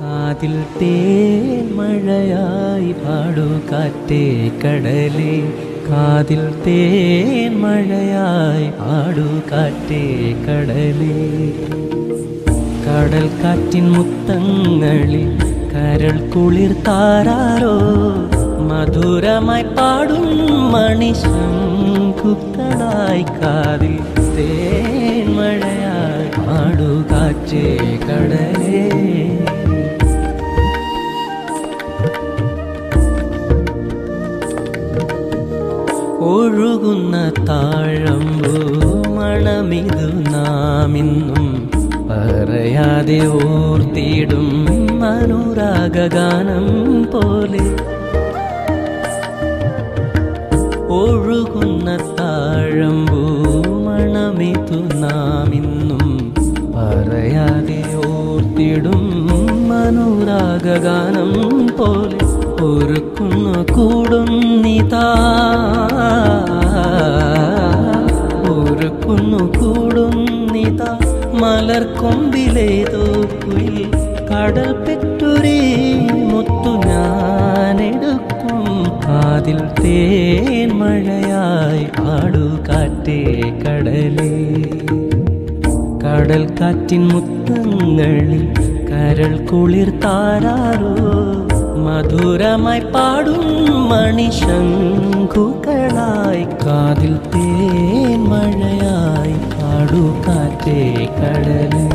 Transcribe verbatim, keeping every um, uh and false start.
കാതിൽ തേൻ മഴയായി പാടൂ കാറ്റേ കടലേ, കാതിൽ തേൻ മഴയായി പാടൂ കാറ്റേ കടലേ. കടൽ കാറ്റിൻ മുത്തങ്ങളിൽ കരൾ കുളിർ താരാരോ, മധുരമായി പാടും മണിശങ്കുക്കളായി കാതിൽ തേൻ മഴയായി പാടൂ കാറ്റേ കടലേ. ഒഴുകുന്ന താഴമ്പൂ മണമിതു നാമിന്നും പറയാതെ ഓർത്തിടും അനുരാഗാനം പോലെ. ഒഴുകുന്ന താഴമ്പൂ മണമിതു നാമിന്നും പറയാതെ ഓർത്തിടും അനുരാഗാനം പോലെ. ഒരുക്കുന്നു കൂടുന്നിതാ, ഒരുക്കുന്നു കൂടുന്നിതാ മലർക്കൊമ്പിലേതോ കുയിൽ. കടൽ പെറ്റൊരേ മുത്തു ഞാനെടുക്കും, കാതിൽ തേൻ മഴയായി പാടൂ കാറ്റേ കടലേ. കടൽ കാറ്റിൻ മുത്തങ്ങളിൽ കരൾ കുളിർ താരാരോ, മധുരമായി പാടും മണിശങ്കുകളായി കാതിൽ തേൻ മഴയായി പാടൂ കാറ്റേ കടലേ.